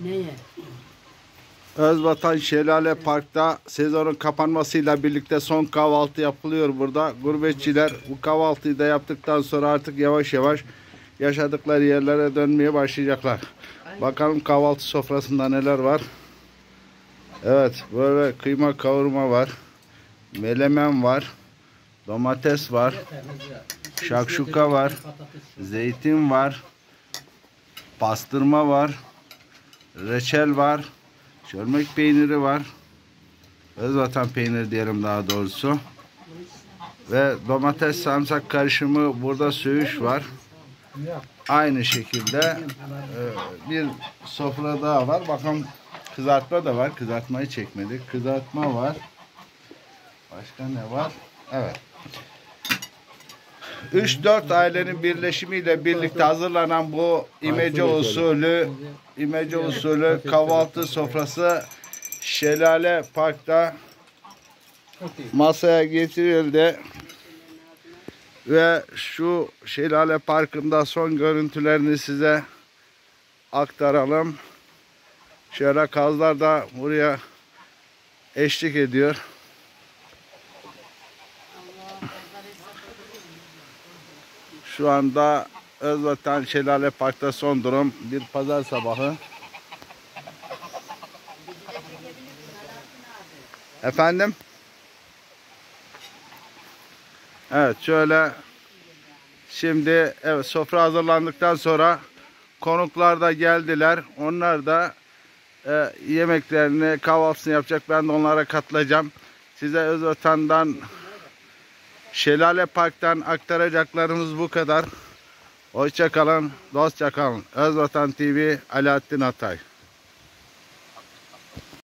Neye? Özvatan Şelale Park'ta sezonun kapanmasıyla birlikte son kahvaltı yapılıyor burada. Gurbetçiler bu kahvaltıyı da yaptıktan sonra artık yavaş yavaş yaşadıkları yerlere dönmeye başlayacaklar. Bakalım kahvaltı sofrasında neler var. Evet, böyle kıyma kavurma var. Melemen var. Domates var. Şakşuka var. Zeytin var. Pastırma var. Reçel var. Çölmek peyniri var. Özvatan peyniri diyelim daha doğrusu. Ve domates sarımsak karışımı, burada söğüş var. Aynı şekilde bir sofra daha var. Bakalım, kızartma da var. Kızartmayı çekmedik. Kızartma var. Başka ne var? Evet. 3-4 ailenin birleşimiyle birlikte hazırlanan bu imece usulü kahvaltı sofrası Şelale Park'ta masaya getirildi. Ve şu Şelale Parkı'nda son görüntülerini size aktaralım. Şöyle kazlar da buraya eşlik ediyor. Şu anda Özvatan Şelale Park'ta son durum bir pazar sabahı. Efendim? Evet, şöyle şimdi evet, sofra hazırlandıktan sonra konuklar da geldiler. Onlar da yemeklerini, kahvaltısını yapacak. Ben de onlara katılacağım. Size Özvatan'dan, Şelale Park'tan aktaracaklarımız bu kadar. Hoşça kalın, dostça kalın. Özvatan TV, Alaaddin Atay.